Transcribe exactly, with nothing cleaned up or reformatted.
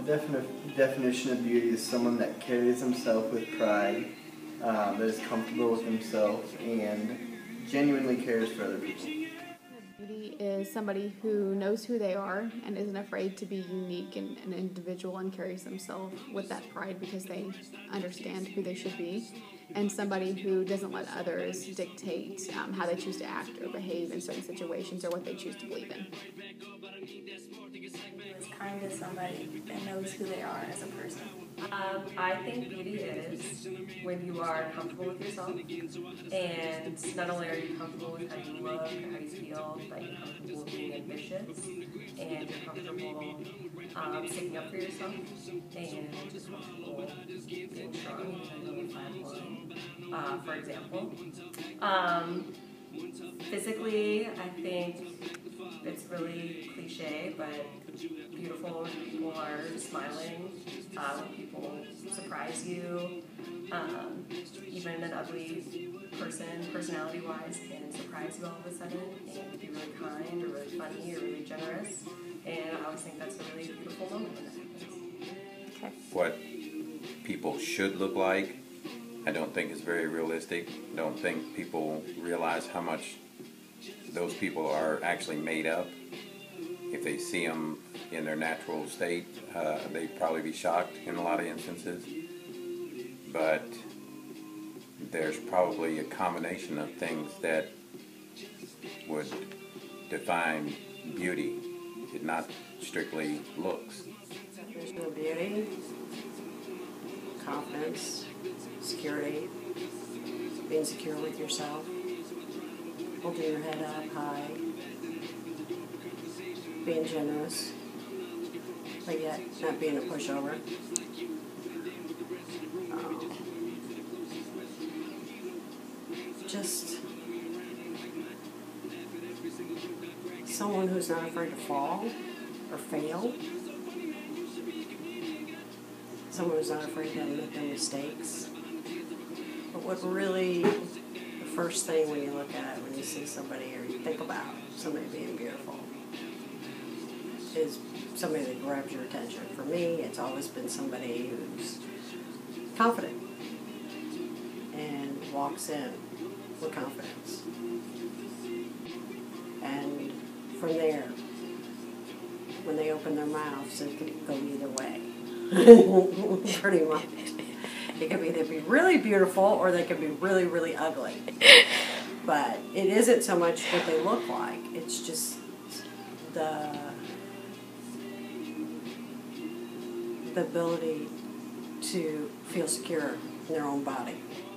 defini- definition of beauty is someone that carries himself with pride, uh, that is comfortable with himself, and genuinely cares for other people. Beauty is somebody who knows who they are and isn't afraid to be unique and an individual and carries themselves with that pride because they understand who they should be, and somebody who doesn't let others dictate um, how they choose to act or behave in certain situations or what they choose to believe in. Is kind to somebody that knows who they are as a person. Um, I think beauty is when you are comfortable with yourself, and not only are you comfortable with how you look or how you feel, but you're comfortable with being ambitious, and you're comfortable um, sticking up for yourself, and you're just comfortable being strong, even though you find one. Uh, for example, um, physically, I think it's really cliche, but beautiful when people are smiling, uh, when people surprise you. Um, even an ugly person, personality-wise, can surprise you all of a sudden and be really kind or really funny or really generous. And I always think that's a really beautiful moment when that happens. Okay. What people should look like, I don't think is very realistic. I don't think people realize how much those people are actually made up. If they see them in their natural state, uh, they'd probably be shocked in a lot of instances. But there's probably a combination of things that would define beauty, not strictly looks. Traditional beauty, confidence, security, being secure with yourself, holding your head up high, being generous, but yet not being a pushover. Um, just someone who's not afraid to fall or fail. Someone who's not afraid to admit their mistakes. But what really, the first thing when you look at it, when you see somebody or you think about somebody being beautiful, is somebody that grabs your attention. For me, it's always been somebody who's confident and walks in with confidence. And from there, when they open their mouths, it can go either way. Pretty much. It can either be really beautiful or they can be really, really ugly. But it isn't so much what they look like. It's just the the ability to feel secure in their own body.